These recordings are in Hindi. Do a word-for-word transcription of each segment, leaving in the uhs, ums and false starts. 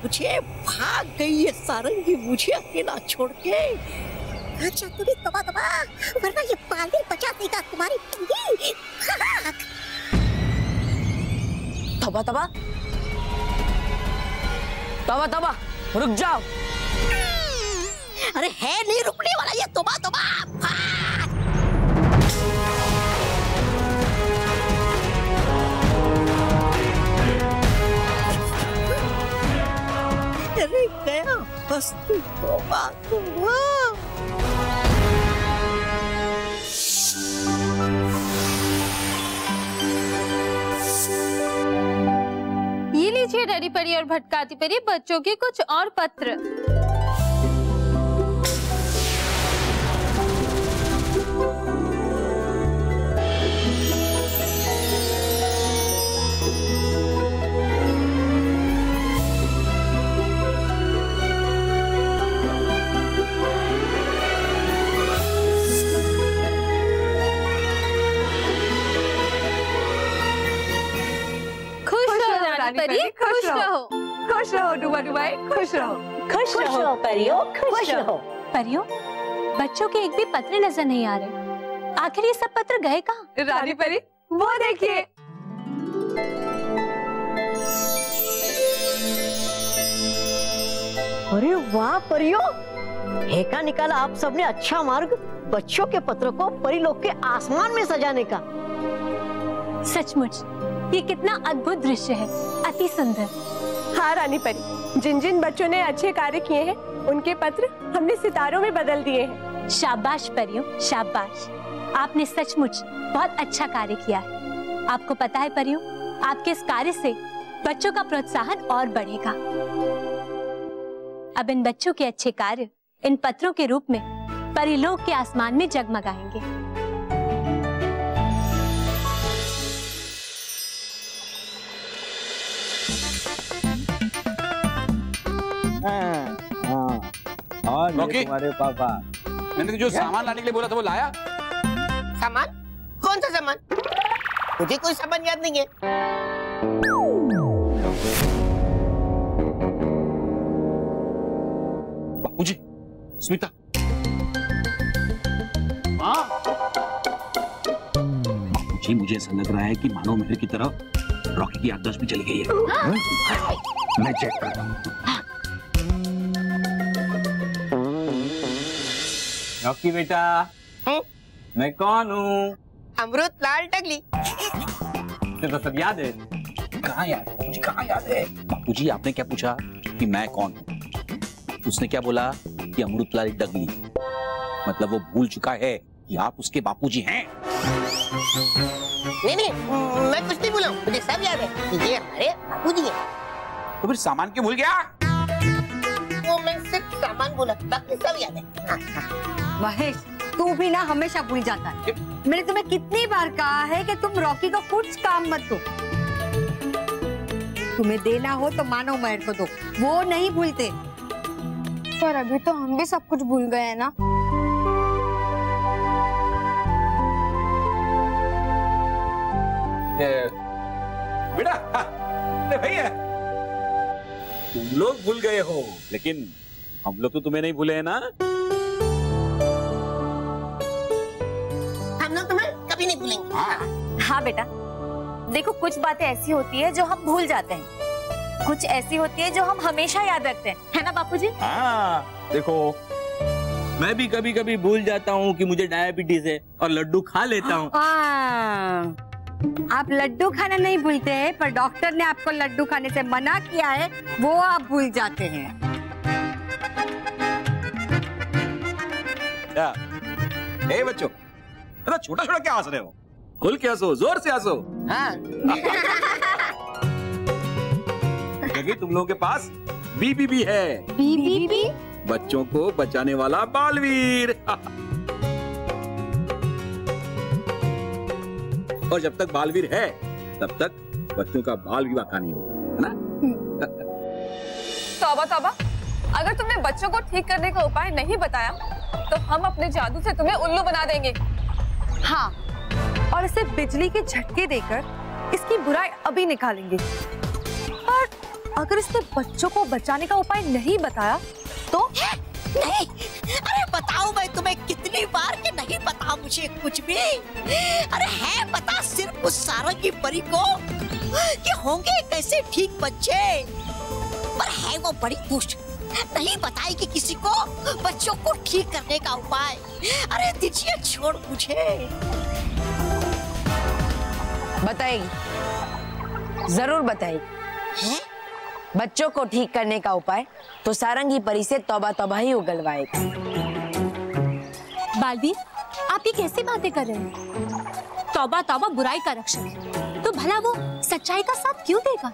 मुझे भाग गई ये सारंगी मुझे अकेला छोड़ के। अच्छा तुम्हें तौबा तौबा, वरना ये बालवीर बचा देगा तुम्हारी टंगी। तौबा तौबा, तौबा तौबा, रुक जाओ। अरे है नहीं रुकने वाला ये तौबा तौबा। अरे गया बस तू तौबा तौबा। ये लीजिए रानी परी और भटकाती परी बच्चों के कुछ और पत्र। परी खुश रहो, खुश रहो डूबा डूबा, खुश रहो, खुश रहो परियों, खुश रहो। परियों, बच्चों के एक भी पत्र नजर नहीं आ रहे। आखिर ये सब पत्र गए कहाँ? रानी परी वो देखिए। अरे वाह परियों, हेका निकाला आप सबने अच्छा मार्ग बच्चों के पत्र को परी लोक के आसमान में सजाने का। सचमुच ये कितना अद्भुत दृश्य है, अति सुंदर। हाँ रानी परी, जिन जिन बच्चों ने अच्छे कार्य किए हैं उनके पत्र हमने सितारों में बदल दिए हैं। शाबाश परियों, शाबाश। आपने सचमुच बहुत अच्छा कार्य किया है। आपको पता है परियों, आपके इस कार्य से बच्चों का प्रोत्साहन और बढ़ेगा। अब इन बच्चों के अच्छे कार्य इन पत्रों के रूप में परीलोक के आसमान में जगमगाएंगे। हाँ, हाँ, और तुम्हारे पापा, मैंने जो सामान लाने के लिए बोला था वो लाया? सामान? कौन सा सामान? मुझे कोई सामान याद नहीं है। बापूजी, स्मिता, हाँ। बापूजी मुझे ऐसा लग रहा है कि मानव मेहर की तरह रॉकी की याददाश्त भी चली गई है। हाँ? मैं चेक करता हूँ। रॉकी बेटा, है? मैं कौन हूँ? अमृत लाल टगली। तो सब याद है? कहाँ याद है? मुझे कहाँ याद है? बापूजी आपने क्या पूछा कि मैं कौन हूँ? उसने क्या बोला कि अमृतलाल डगली। मतलब वो भूल चुका है कि आप उसके बापूजी हैं। नहीं नहीं, मैं कुछ नहीं बोला, मुझे सब याद है कि ये हमारे बापूजी हैं। तो फिर सामान क्यों भूल गया? वो मैं सिर्फ सामान बोला, बाकी सब याद है। हाँ, हाँ। महेश, तू भी ना हमेशा भूल जाता है। मैंने तुम्हें कितनी बार कहा है कि तुम रॉकी को कुछ काम मत दो। तुम्हें देना हो तो मानव मेहर को दो, वो नहीं भूलते। पर अभी तो हम भी सब कुछ भूल गए हैं ना। बेटा, अरे भैया, तुम लोग भूल गए हो, लेकिन हम लोग तो तुम्हें नहीं भूले हैं ना। हम लोग तुम्हें कभी नहीं भूलेंगे। हाँ, हाँ बेटा, देखो कुछ बातें ऐसी होती है जो हम भूल जाते हैं, कुछ ऐसी होती है जो हम हमेशा याद रखते हैं, है ना बापूजी? हाँ, देखो मैं भी कभी कभी भूल जाता हूँ कि मुझे डायबिटीज है और लड्डू खा लेता हूँ। आप लड्डू खाना नहीं भूलते हैं, पर डॉक्टर ने आपको लड्डू खाने से मना किया है, वो आप भूल जाते हैं। क्या? ए बच्चों, अरे छोटा छोटा क्या हंस रहे हो? खुल के हंसो, जोर से हंसो। हाँ। क्योंकि तुम लोगों के पास बीबी भी है। बीबी भी? बच्चों को बचाने वाला बालवीर। और जब तक बालवीर है तब तक बच्चों का बाल विवाह का नहीं होगा, है ना? तौबा तौबा, अगर तुमने बच्चों को ठीक करने का उपाय नहीं बताया तो हम अपने जादू से तुम्हें उल्लू बना देंगे। हाँ, और इसे बिजली के झटके देकर इसकी बुराई अभी निकालेंगे। और अगर इसने बच्चों को बचाने का उपाय नहीं बताया तो? नहीं, अरे बताओ मैं तुम्हें कितनी बार कि नहीं पता मुझे कुछ भी। अरे है पता सिर्फ उस सारंगी परी को कि होंगे कैसे ठीक बच्चे, पर है वो बड़ी दुष्ट, नहीं बताएगी किसी को बच्चों को ठीक करने का उपाय। अरे दीजिए छोड़ मुझे। बताएगी, जरूर बताएगी। है? बच्चों को ठीक करने का उपाय तो सारंगी परी से तौबा तौबा ही उगलवाएगी। बालवीर, आप ये कैसी बातें कर रहे हैं? तौबा तौबा बुराई का रक्षक है, तो भला वो सच्चाई का साथ क्यों देगा?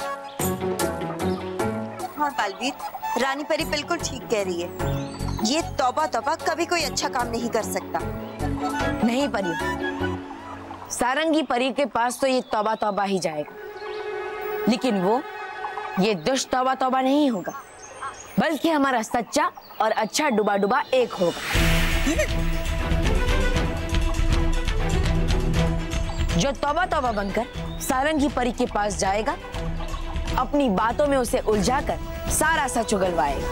हाँ बालवीर, रानी परी बिल्कुल ठीक कह रही है। ये तौबा तौबा कभी कोई अच्छा काम नहीं कर सकता। नहीं परी, सारंगी परी के पास तो ये तौबा तौबा ही जाएगा, लेकिन वो ये दुष्ट तौबा तौबा नहीं होगा, बल्कि हमारा सच्चा और अच्छा डूबा डूबा एक होगा, जो तौबा तौबा बनकर सारंगी परी के पास जाएगा, अपनी बातों में उसे उलझाकर सारा सच उगलवाएगा।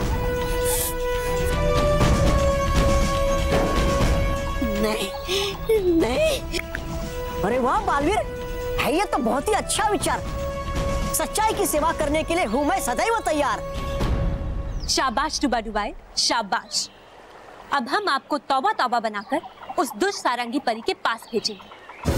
नहीं नहीं, अरे वाह बालवीर, है ये तो बहुत ही अच्छा विचार। सच्चाई की सेवा करने के लिए हूँ मैं सदैव तैयार। शाबाश डूबा डुबाए, शाबाश। अब हम आपको तौबा तौबा बनाकर उस दुष्ट सारंगी परी के पास भेजेंगे।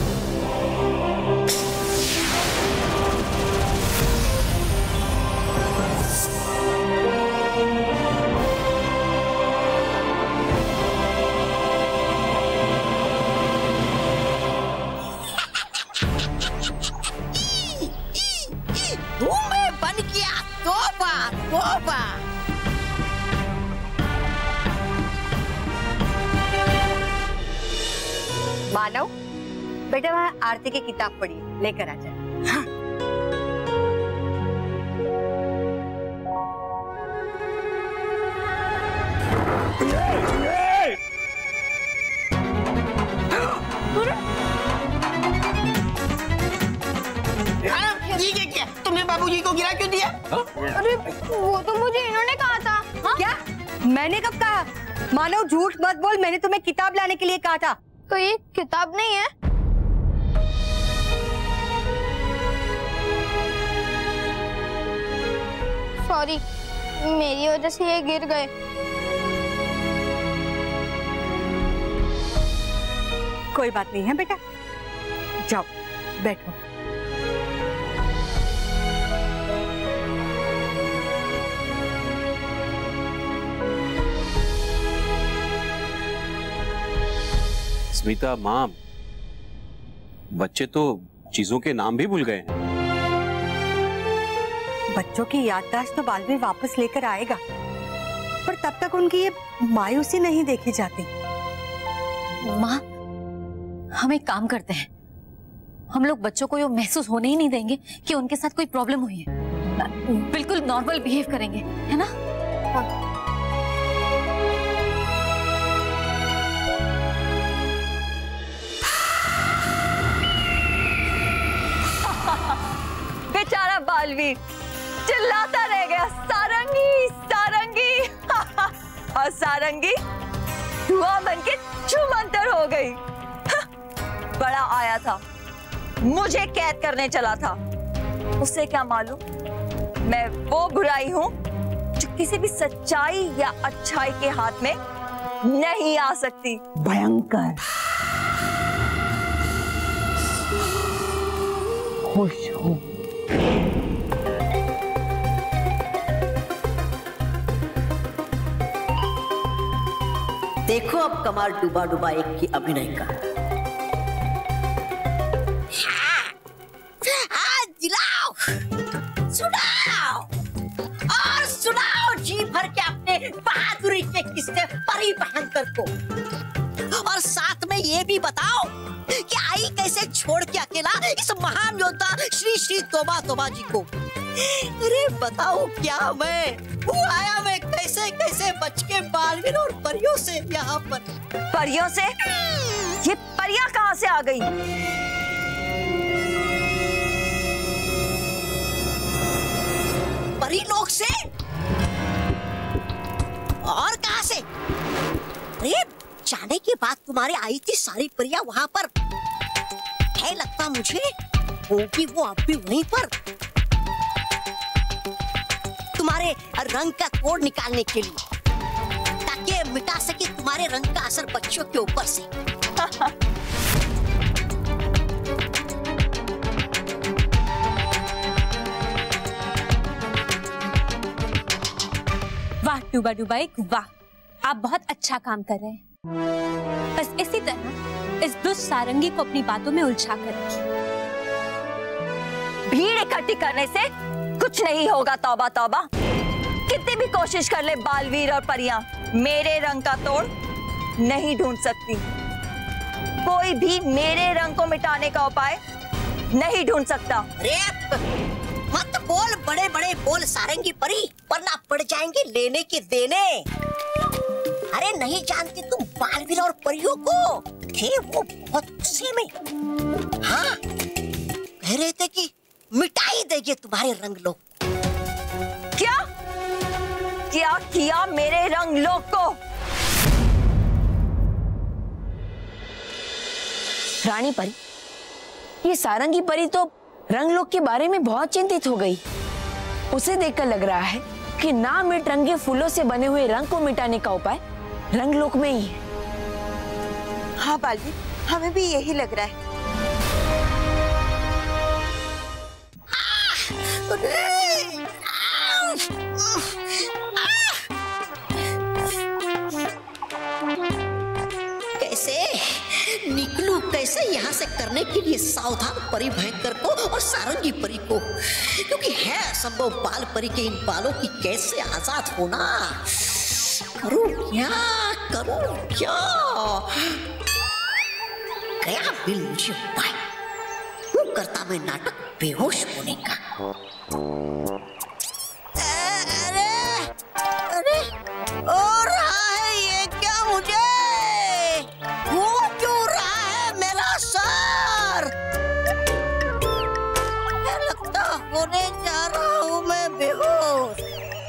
मैं बन गया तौबा तौबा। मानव, बेटा वहाँ आरती की किताब पढ़िए, लेकर आ जाए। हाँ। क्या तुमने बाबूजी को गिरा क्यों दिया? अरे वो तो मुझे इन्होंने कहा था। हाँ? क्या? मैंने कब कहा? मानव झूठ मत बोल, मैंने तुम्हें किताब लाने के लिए कहा था। तो ये किताब नहीं है? सॉरी, मेरी वजह से ये गिर गए। कोई बात नहीं है बेटा, जाओ बैठो। स्मिता माँ, बच्चे तो चीजों के नाम भी भूल गए हैं। बच्चों की याददाश्त तो बालवीर वापस लेकर आएगा, पर तब तक उनकी ये मायूसी नहीं देखी जाती। माँ, हम एक काम करते हैं, हम लोग बच्चों को ये महसूस होने ही नहीं देंगे कि उनके साथ कोई प्रॉब्लम हुई है। बिल्कुल नॉर्मल बिहेव करेंगे, है ना? बेचारा बालवीर चिल्लाता रह गया, सारंगी सारंगी। और सारंगी धुआं बनके छुमंतर हो गई। बड़ा आया था, मुझे कैद करने चला था। उसे क्या मालूम मैं वो बुराई हूं जो किसी भी सच्चाई या अच्छाई के हाथ में नहीं आ सकती। भयंकर। खुश हूं। देखो अब कमाल डूबा डूबा एक की अभिनय का। हाँ, दिलाओ, सुनाओ और सुनाओ जी भर के अपने बहादुरी के किस्से परी बहनकर को, और साथ में ये भी बताओ कि आई कैसे छोड़ के अकेला इस महान योद्धा श्री श्री तौबा तौबा जी को। अरे बताओ क्या मैं वो आया मैं कैसे कैसे बच के बालवीर और परियों से यहाँ पर। परियों से? ये परियां कहाँ से आ गई? परी लोक से? और कहां से? अरे जाने के बाद तुम्हारे आई थी सारी परियां वहां पर, है लगता मुझे होगी वो अब भी वहीं पर, तुम्हारे रंग का कोड निकालने के लिए, ताकि मिटा सके तुम्हारे रंग का असर बच्चों के ऊपर से। वाह डूबा डूबा एक वाह, आप बहुत अच्छा काम कर रहे हैं। बस इसी तरह इस दुष्ट सारंगी को अपनी बातों में उलझा कर रखिए। भीड़ इकट्ठी करने से कुछ नहीं होगा तौबा तौबा। कितनी भी कोशिश कर ले बालवीर और परियां, मेरे रंग का तोड़ नहीं ढूंढ सकती। कोई भी मेरे रंग को मिटाने का उपाय नहीं ढूंढ सकता। अरे मत बोल बड़े बड़े बोल सारंगी परी, वरना पड़ जाएंगे लेने के देने। अरे नहीं जानती तुम बालवीर और परियों को? थे वो बहुत गुस्से में, हाँ कह रहे थे कि मिटा ही देंगे तुम्हारे रंग लोग। क्या क्या किया मेरे रंग लोग को? रानी परी, ये सारंगी परी तो रंगलोक के बारे में बहुत चिंतित हो गई। उसे देखकर लग रहा है कि ना मिट रंगे फूलों से बने हुए रंग को मिटाने का उपाय रंगलोक में ही है। हाँ बालवीर, हमें भी यही लग रहा है। कैसे निकलूं कैसे यहाँ से करने के लिए सावधान परी भयंकर को और सारंगी परी को, क्योंकि है संभव बाल परी के इन बालों की कैसे आजाद होना। करूं क्या करूं क्या? गया बिल मुझे उपाय। क्यों करता मैं नाटक बेहोश होने का? अरे अरे हो रहा है ये क्या मुझे? वो क्यों रहा है मेरा सर? लगता होने जा रहा हूँ मैं बेहोश।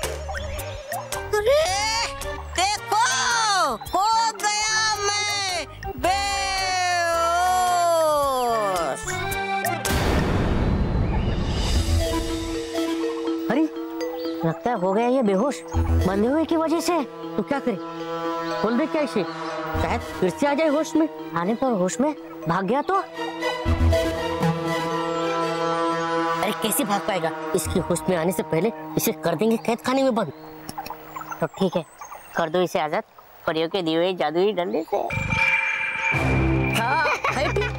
अरे देखो हो गया मैं बेहोश। अरे लगता है हो गया ये बेहोश बंधे हुए की वजह से। तो क्या करे, खोल दे क्या इसे? शायद फिर से आ जाए होश में। आने पर होश में भाग गया तो? अरे कैसे भाग पाएगा? इसकी होश में आने से पहले इसे कर देंगे कैद खाने में बंद। तो ठीक है, कर दो इसे आजाद परियों के दिए हुए जादुई डंडे से। हाँ, है ठीक।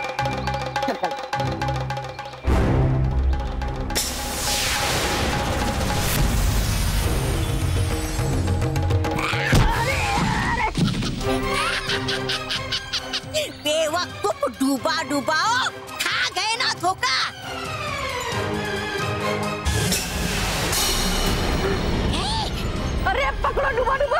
बेवकूफ डूबा डूबाओ, खा गए ना धोखा। अरे पकड़ो डूबा डूबा।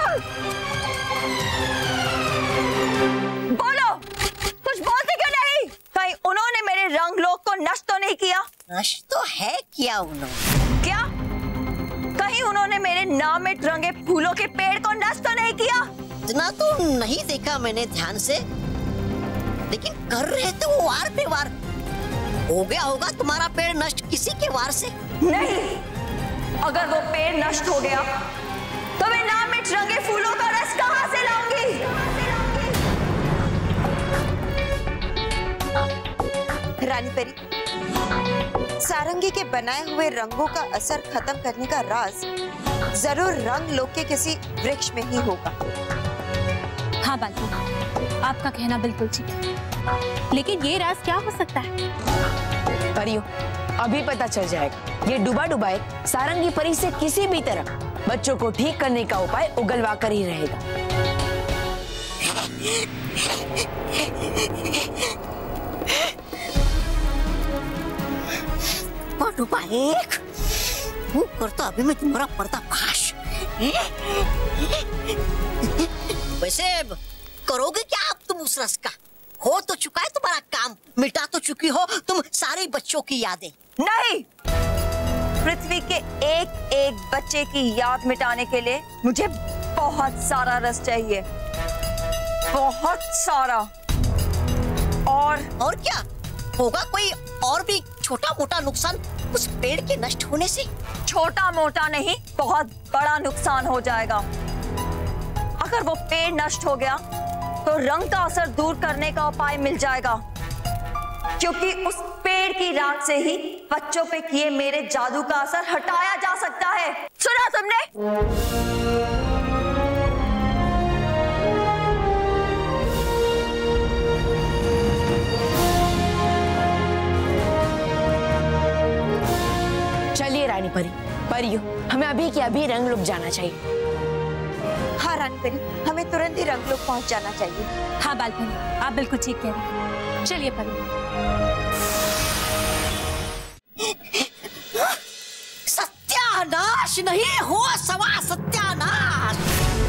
बोलो, कुछ बोलते क्यों नहीं? कहीं उन्होंने मेरे रंग लोक को नष्ट तो नहीं किया? नष्ट तो है किया उन्होंने। क्या कहीं उन्होंने मेरे नाम में रंगे फूलों के पेड़ को नष्ट तो नहीं किया? इतना तो नहीं देखा मैंने ध्यान से, लेकिन कर रहे थे वो वार पे वार। हो गया होगा तुम्हारा पेड़ नष्ट किसी के वार से। नहीं, अगर वो पेड़ नष्ट हो गया तो मैं नाम में रंगे फूलों का रस कहां से लाऊंगी? रानी परी, सारंगी के बनाए हुए रंगों का असर खत्म करने का राज जरूर रंग लोक के किसी वृक्ष में ही होगा। हाँ बालवीर, आपका कहना बिल्कुल ठीक है, लेकिन ये राज क्या हो सकता है? परियों, अभी पता चल जाएगा। ये डूबा डूबा एक सारंगी परी से किसी भी तरह बच्चों को ठीक करने का उपाय उगलवा कर ही रहेगा। डूबा एक वो करता अभी मैं तुम्हारा पर्दाफाश। वैसे करोगे क्या आप तुम उस रस का? हो तो चुका है तुम्हारा काम, मिटा तो चुकी हो तुम सारे बच्चों की यादें। नहीं, पृथ्वी के एक एक बच्चे की याद मिटाने के लिए मुझे बहुत सारा रस चाहिए, बहुत सारा। और और क्या होगा? कोई और भी छोटा मोटा नुकसान उस पेड़ के नष्ट होने से? छोटा मोटा नहीं, बहुत बड़ा नुकसान हो जाएगा। अगर वो पेड़ नष्ट हो गया तो रंग का असर दूर करने का उपाय मिल जाएगा, क्योंकि उस पेड़ की राख से ही बच्चों पे किए मेरे जादू का असर हटाया जा सकता है। सुना तुमने? चलिए रानी परी, परियो, हमें अभी के अभी रंग लोक जाना चाहिए। हाँ रानी परी, हमें तुरंत ही रंग लोक पहुंच जाना चाहिए। हाँ बालपरी, आप बिल्कुल ठीक कह रहे हैं। चलिए परी। सत्यानाश नहीं हो सवा सत्यानाश।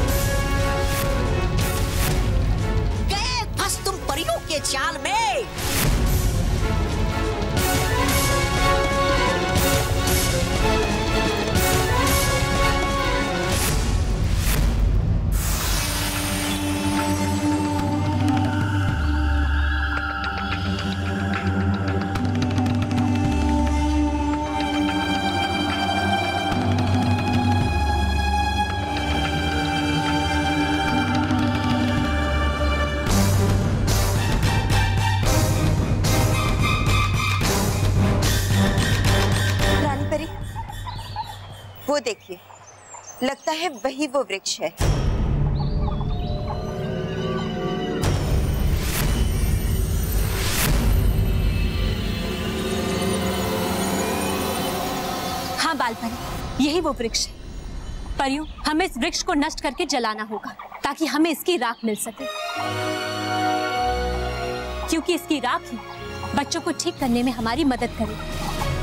गए फंस तुम परियों के जाल में। वो देखिए, लगता है वही वो वृक्ष है। हाँ बालपरी, यही वो वृक्ष है। परियों, हमें इस वृक्ष को नष्ट करके जलाना होगा ताकि हमें इसकी राख मिल सके, क्योंकि इसकी राख ही बच्चों को ठीक करने में हमारी मदद करेगी।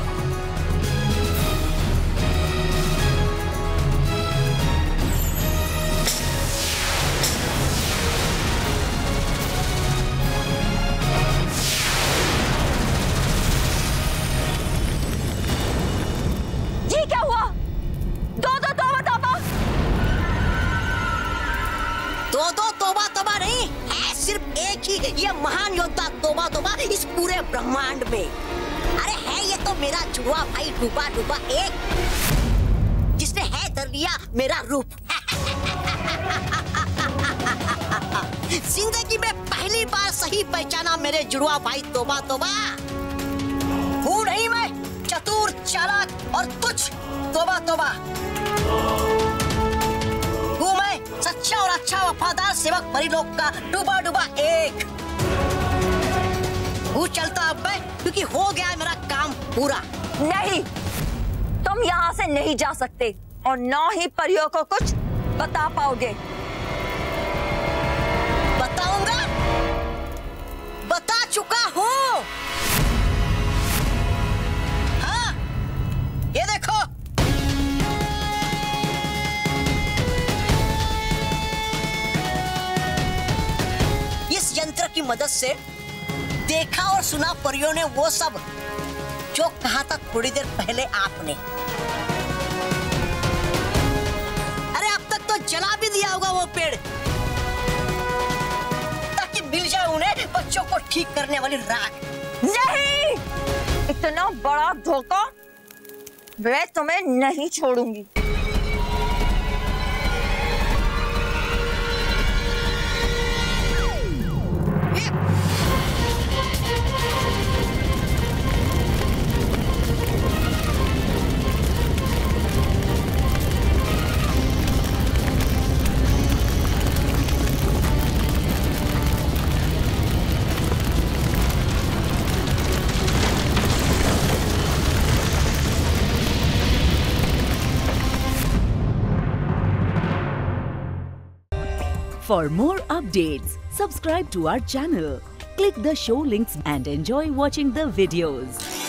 दो दो तौबा तौबा नहीं है, सिर्फ एक ही ये महान योद्धा तौबा तौबा इस पूरे ब्रह्मांड में। अरे है ये तो मेरा जुड़वा भाई डूबा डूबा एक, जिसने है धर लिया मेरा रूप। जिंदगी में पहली बार सही पहचाना मेरे जुड़वा भाई तौबा तौबा। हूँ नहीं मैं चतुर चालाक और तुच्छ तौबा तौबा, हूँ मैं सच्चा और अच्छा वफादार सेवक परी लोक का डूबा डूबा एक। हूँ चलता अब मैं, क्योंकि हो गया मेरा काम पूरा। नहीं, तुम यहाँ से नहीं जा सकते और ना ही परियों को कुछ बता पाओगे। बताऊंगा, बता चुका हूँ। हाँ, ये देखो, इस यंत्र की मदद से देखा और सुना परियों ने वो सब जो कहा था थोड़ी देर पहले आपने। अरे अब तक तो जला भी दिया होगा वो पेड़, ताकि मिल जाए उन्हें बच्चों को ठीक करने वाली राख। नहीं, इतना बड़ा धोखा मैं तुम्हें नहीं छोड़ूंगी। For more updates, subscribe to our channel, click the show links and enjoy watching the videos.